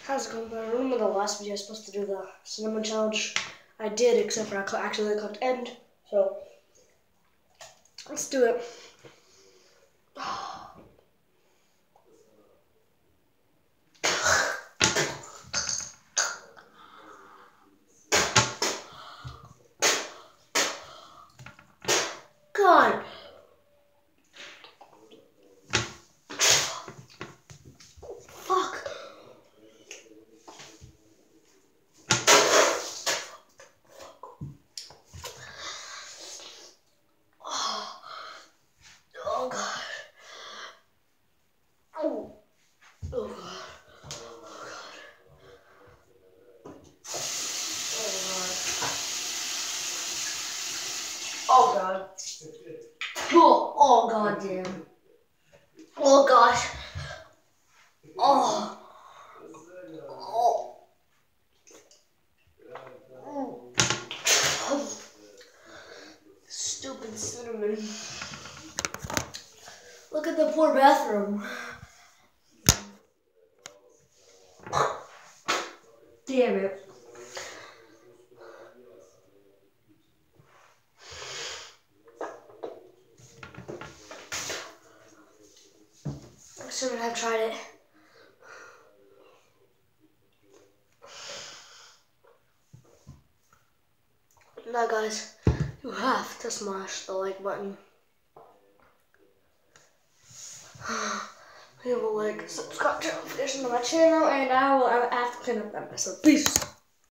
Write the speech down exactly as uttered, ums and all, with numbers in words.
How's it going? I remember the last video I was supposed to do the cinnamon challenge. I did, except for I cl actually clicked end. So let's do it. God. Fuck. Oh God. Oh. Oh God. Oh God. Oh, oh God damn. Oh gosh. Oh. Oh. Oh. Stupid cinnamon. Look at the poor bathroom. Damn it. I shouldn't have tried it. Now guys, you have to smash the like button. Leave a like, subscribe to notifications on my channel, and I will I have to clean up that mess. So peace.